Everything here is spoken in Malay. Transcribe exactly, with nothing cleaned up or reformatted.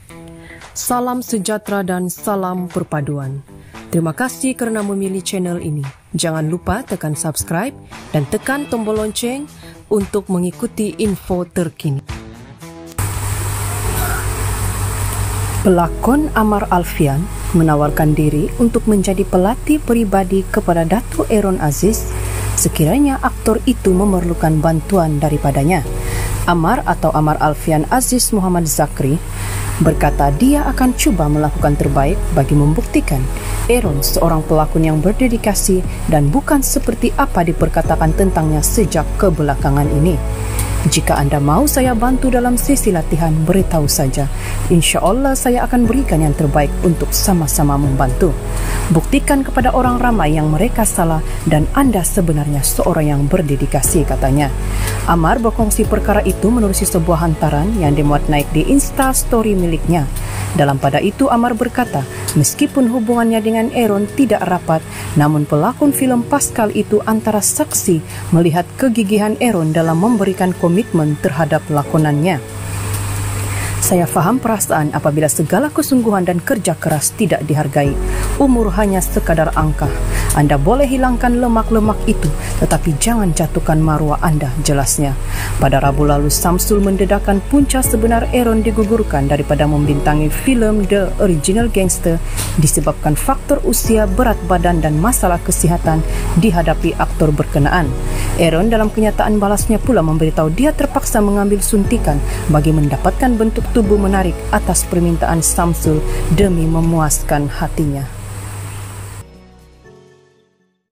Salam sejahtera dan salam perpaduan. Terima kasih kerana memilih channel ini. Jangan lupa tekan subscribe dan tekan tombol lonceng untuk mengikuti info terkini. Pelakon Amar Alfian menawarkan diri untuk menjadi pelatih peribadi kepada Datuk Aaron Aziz sekiranya aktor itu memerlukan bantuan daripadanya. Amar atau Amar Alfian Aziz Muhammad Zakri berkata dia akan cuba melakukan terbaik bagi membuktikan Aaron seorang pelakon yang berdedikasi dan bukan seperti apa diperkatakan tentangnya sejak kebelakangan ini. Jika anda mahu saya bantu dalam sesi latihan, beritahu saja. Insya Allah saya akan berikan yang terbaik untuk sama-sama membantu. Buktikan kepada orang ramai yang mereka salah dan anda sebenarnya seorang yang berdedikasi, katanya. Amar berkongsi perkara itu menerusi sebuah hantaran yang dimuat naik di Insta Story miliknya. Dalam pada itu Amar berkata, meskipun hubungannya dengan Aaron tidak rapat, namun pelakon filem Pascal itu antara saksi melihat kegigihan Aaron dalam memberikan komitmen terhadap lakonannya. Saya faham perasaan apabila segala kesungguhan dan kerja keras tidak dihargai. Umur hanya sekadar angka. Anda boleh hilangkan lemak-lemak itu, tetapi jangan jatuhkan maruah anda, jelasnya. Pada Rabu lalu, Samsul mendedahkan punca sebenar Aaron digugurkan daripada membintangi filem The Original Gangster disebabkan faktor usia, berat badan dan masalah kesihatan dihadapi aktor berkenaan. Aaron dalam kenyataan balasnya pula memberitahu dia terpaksa mengambil suntikan bagi mendapatkan bentuk tubuh menarik atas permintaan Samsul demi memuaskan hatinya.